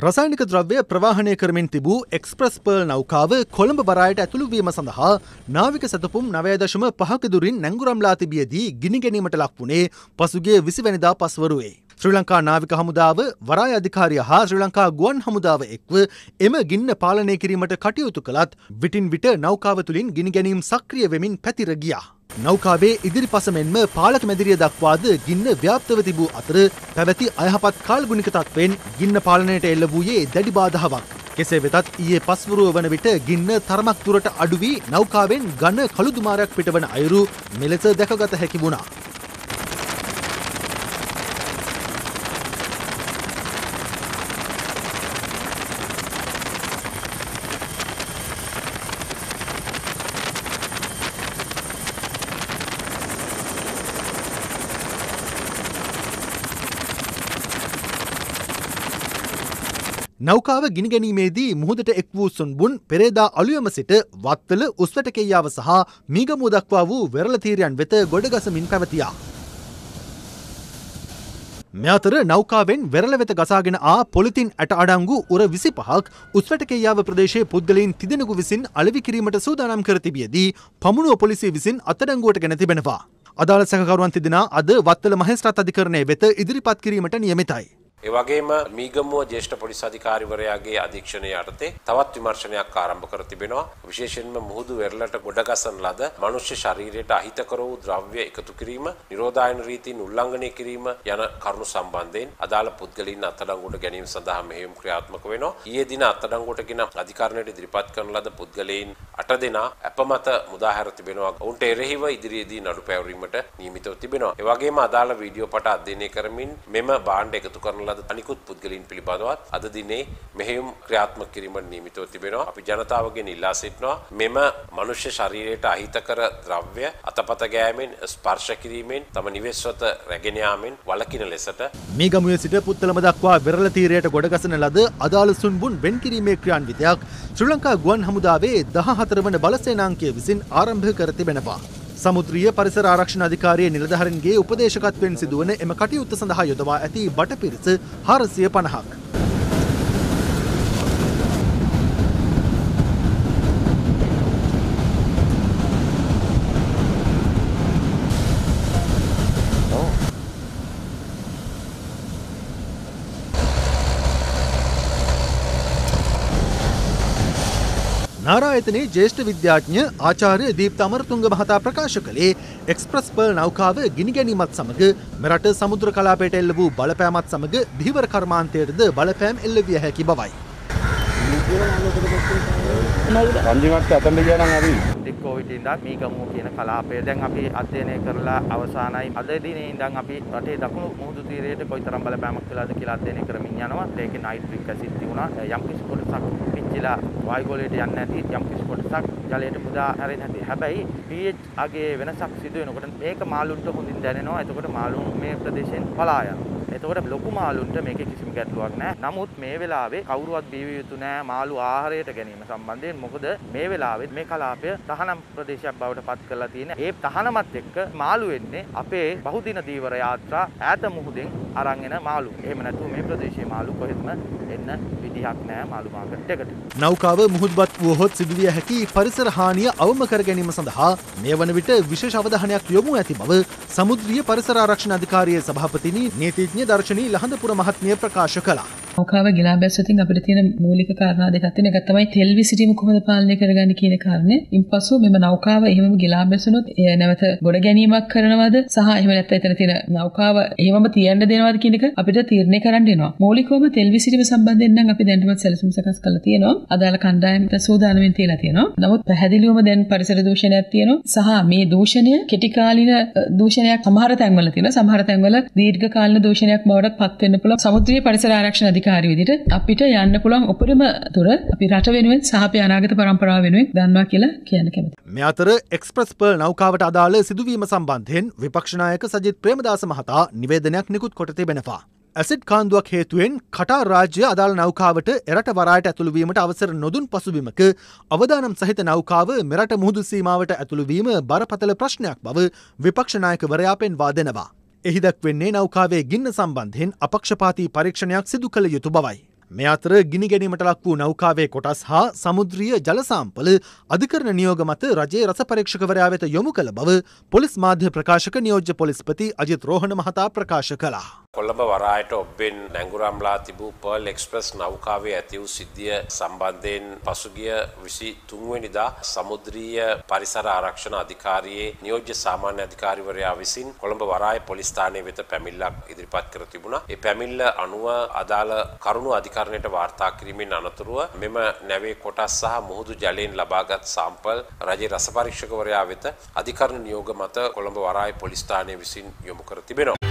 රසායනික ද්‍රව්‍ය ප්‍රවාහනය කරමින් තිබූ එක්ස්ප්‍රස් පර්ල් නෞකාව කොළඹ බරායට ඇතුළු වීම සඳහා නාවික සැතපුම් 9.5ක දුරින් නැංගුරම්ලා තිබියදී ගිනි ගැනීමට ලක් වුණේ පසුගිය 20 වෙනිදා පස්වරුවේ. ශ්‍රී ලංකා නාවික හමුදාව, වරාය අධිකාරිය හා ශ්‍රී ලංකා ගුවන් හමුදාව එක්ව එම ගින්න පාලනය කිරීමට කටයුතු කළත් විටින් විට නෞකාව තුළින් ගිනි ගැනීම් සක්‍රිය වෙමින් පැතිර ගියා. නෞකාවේ ඉදිරිපස මෙන්ම පාලක මැදිරිය දක්වාද ගින්න ව්‍යාප්තව තිබූ අතර පැවති අයහපත් කාල්ගුණික තත්ත්වයෙන් ගින්න පාලනයට එල්ල වූයේ දැඩි බාධාවක්. කෙසේ වෙතත් ඊයේ පස්වරුව වන විට ගින්න තරමක් දුරට අඩු වී නෞකාවෙන් ඝන කළුදුමාරයක් පිටවන අයුරු මෙලෙස දැකගත හැකි වුණා. නෞකාව ගිනි ගැනීමේදී මුහුදට එක් වූ සුන්බුන් පෙරේදා අලුයම සිට වත්තල උස්වැටකෙයියාව සහ මීගමුව දක්වා වූ වෙරළ තීරයන් වෙත ගොඩගසමින් පැවතියා. මේ අතර නෞකාවෙන් වෙරළ වෙත ගසාගෙන ආ පොලිතින් ඇට අඩංගු උර 25ක් උස්වැටකෙයියාව ප්‍රදේශයේ පුද්ගලයන් තිදෙනෙකු විසින් අලෙවි කිරීමට සූදානම් කර තිබියදී පමුණුව පොලිසිය විසින් අත්අඩංගුවට ගෙන තිබෙනවා. අදාළ සැකකරුවන් තිදෙනා අද වත්තල මහේස්ත්‍රාත් අධිකරණය වෙත ඉදිරිපත් කිරීමට නියමිතයි. ඒ වගේම මීගමුව ජ්‍යෙෂ්ඨ පොලිස් අධිකාරිවරයාගේ අධීක්ෂණය යටතේ තවත් විමර්ශනයක් ආරම්භ කර තිබෙනවා. විශේෂයෙන්ම මුහුදු වෙරළට ගොඩගසන ලද මනුෂ්‍ය ශරීරයට අහිතකර වූ ද්‍රව්‍ය එකතු කිරීම, නිරෝධායන රීතීන් උල්ලංඝනය කිරීම යන කරුණු සම්බන්ධයෙන් අදාළ පුද්ගලයන් අත්අඩංගුවට ගැනීම සඳහා මෙහෙයුම් ක්‍රියාත්මක වෙනවා. ඊයේ දින අත්අඩංගුවටගෙන අධිකරණයට ඉදිරිපත් කරන ලද පුද්ගලයන් 8 දෙනා අපමත මුදා හැර තිබෙනවා. ඔවුන්ට එරෙහිව ඉදිරියේදී නඩු පැවරීමට නියමිතව තිබෙනවා. ඒ වගේම අදාළ වීඩියෝ පට අධ්‍යයනය කරමින් මෙම භාණ්ඩ එකතු කරන අනිකුත් පුද්ගලයන් පිළිබඳවත් අද දිනේ මෙහෙයුම් ක්‍රියාත්මක කිරීමට නියමිතව තිබෙනවා. අපි ජනතාවගෙන් ඉල්ලා සිටිනවා මෙම මනුෂ්‍ය ශරීරයට අහිතකර ද්‍රව්‍ය අතපත ගෑමෙන්, ස්පර්ශ කිරීමෙන්, තම නිවෙස්වත රැගෙන යාමෙන් වළකින ලෙසට මීගමුවේ සිට පුත්තලම දක්වා වෙරළ තීරයට ගොඩගසන ලද අදාළ සුන්බුන් වෙන් කිරීමේ ක්‍රියාන්විතයක් ශ්‍රී ලංකා ගුවන් හමුදාවේ 14 වන බලසේනාංකය විසින් ආරම්භ කර තිබෙනවා. සමුද්‍රීය පරිසර ආරක්ෂණ අධිකාරියේ නිලධාරීන්ගේ උපදේශකත්වයෙන් සිදුවන එම කටයුත්ත සඳහා යොදවා ඇති බටපිරිස 450ක්. නාරායතනයේ ජ්‍යෙෂ්ඨ විද්‍යාඥ ආචාර්ය දීප්ත අමරතුංග මහතා ප්‍රකාශ කළේ එක්ස්ප්‍රස් පර්ල් නෞකාව ගිනි ගැනීමත් සමග මෙරට සමුද්‍ර කලාපයට එල්ල වූ බලපෑමත් සමග ධීවර කර්මාන්තයටද බලපෑම් එල්ල විය හැකි බවයි. රංජිමත් අතෙන්ද ගියා නම් අපි දික්කෝවිට ඉඳන් මීගමුව කියන කලාපය දැන් අපි අධ්‍යයනය කරලා අවසానයි. අද දිනේ ඉඳන් අපි රටේ දකුණු මුහුදු තීරයට කොයිතරම් බලපෑමක් කළාද කියලා අධ්‍යයනය කරමින් යනවා. ඒකේ නයිට්‍රික් ඇසිඩ් තිබුණා. යම් කිසි කොටසක් පිච්චිලා වායුගෝලයට යන්නේ නැති යම් කිසි කොටසක් ජලයට මුදා හැරෙන්නේ නැති. හැබැයි pH අගේ වෙනසක් සිදු වෙනකොට මේක මාළුන්ට හොඳින් දැනෙනවා. එතකොට මාළුන් මේ ප්‍රදේශයෙන් පලා යනවා. එතකොට ලොකු මාළුන්ට මේකේ කිසිම ගැටලුවක් නැහැ. නමුත් මේ වෙලාවේ කවුරුවත් බීවිය යුතු නැහැ මාළු ආහාරයට ගැනීම සම්බන්ධයෙන්. මොකද මේ වෙලාවේ මේ කලාපය තහනම් ප්‍රදේශයක් බවට පත් කරලා තියෙන. ඒ තහනමත් එක්ක මාළු වෙන්නේ අපේ බහුදින දීවර යාත්‍රා ඈත මුහුදෙන් අරන් එන මාළු. එහෙම නැතුව මේ ප්‍රදේශයේ මාළු කොහෙත්ම එන්න විදිහක් නැහැ මාළු මාකට් එකට. නෞකාව මුහුදුබත් වුවහොත් සිදුවිය හැකි පරිසර හානිය අවම කර ගැනීම සඳහා මේ වන විට විශේෂ අවධානයක් යොමු ඇති බව සමුද්‍රීය පරිසර ආරක්ෂණ අධිකාරියේ සභාපතිනි නීතිඥ දර්ශනී ලහඳපුර මහත්මිය ප්‍රකාශ කළා. නෞකාව ගිලා බැස්සතින් අපිට තියෙන මූලික කාරණා දෙකක් තියෙනවා. එකක් තමයි තෙල් විසිරීම කොහොමද පාලනය කරගන්නේ කියන කාරණේ. ඉන්පසු මෙම නෞකාව එහෙමම ගිලා බැසුනොත් එය නැවත ගොඩ ගැනීමක් කරනවද සහ එහෙම නැත්නම් එතන තියෙන නෞකාව එහෙමම තියන්න දෙනවද කියන එක අපිට තීරණය කරන්න වෙනවා. මූලිකවම තෙල් විසිරීම සම්බන්ධයෙන් නම් අපි දැනටමත් සැලසුම් සකස් කරලා තියෙනවා. අදාළ කණ්ඩායමට සූදානම්ෙන් තියලා තියෙනවා. නමුත් පැහැදිලිවම දැන් පරිසර දූෂණයක් තියෙනවා. සහ මේ දූෂණය කෙටි කාලින දූෂණයක් සමහර තැන්වල තියෙනවා. සමහර තැන්වල දීර්ඝ කාලින දූෂණයක් බවට පත් වෙන්න පුළුවන්. සමුද්‍රීය පරිසර ආරක්ෂණ අධිකාරිය විදිහට අපිට යන්න පුළුවන් උපරිම දුර අපි රට වෙනුවෙන් සහ අපේ අනාගත පරම්පරාව වෙනුවෙන් දන්නවා කියලා කියන්න කැමතියි. මේ අතර එක්ස්ප්‍රස් පර්ල් නෞකාවට අදාළ සිදුවීම සම්බන්ධයෙන් විපක්ෂ නායක සජිත් ප්‍රේමදාස මහතා නිවේදනයක් නිකුත් කොට තිබෙනවා. ඇසිඩ් කාන්දුවක් හේතුවෙන් කටාර් රාජ්‍ය අදාළ නෞකාවට එරට වරායට ඇතුළු වීමට අවසර නොදුන් පසුබිමක අවදානම් සහිත නෞකාව මෙරට මුහුදු සීමාවට ඇතුළු වීම බරපතල ප්‍රශ්නයක් බව විපක්ෂ නායකවරයා පෙන්වා දෙනවා. එහි දක්වන්නේ නෞකාවේ ගින්න සම්බන්ධයෙන් අපක්ෂපාතී පරීක්ෂණයක් සිදු කළ යුතු බවයි. මේ අතර ගිනි ගැනීමට ලක් වූ නෞකාවේ කොටස් හා සමුද්‍රීය ජල සාම්පල අධිකරණ නියෝග මත රජයේ රස පරීක්ෂකවරයා වෙත යොමු කළ බව පොලිස් මාධ්‍ය ප්‍රකාශක නියෝජ්‍ය පොලිස්පති අජිත් රෝහණ මහතා ප්‍රකාශ කළා. කොළඹ වරායට ඔබ්බෙන් නැංගුරම්ලා තිබූ පර්ල් එක්ස්ප්‍රස් නෞකාවේ ඇති වූ සිද්ධිය සම්බන්ධයෙන් පසුගිය 23 වෙනිදා සමුද්‍රීය පරිසර ආරක්ෂණ අධිකාරියේ නියෝජ්‍ය සාමාන්‍ය අධිකාරිවරයා විසින් කොළඹ වරාය පොලිස් ස්ථානයේ වෙත පැමිණිල්ලක් ඉදිරිපත් කර තිබුණා. ඒ පැමිණිල්ල අනුව අදාළ කරුණු අධිකරණයට වාර්තා කිරීමෙන් අනතුරුව මෙම නැවේ කොටස් සහ මුහුදු ජලයෙන් ලබාගත් සාම්පල් රජයේ රස පරීක්ෂකවරයා වෙත අධිකරණ නියෝග මත කොළඹ වරාය පොලිස් ස්ථානයේ විසින් යොමු කර තිබෙනවා.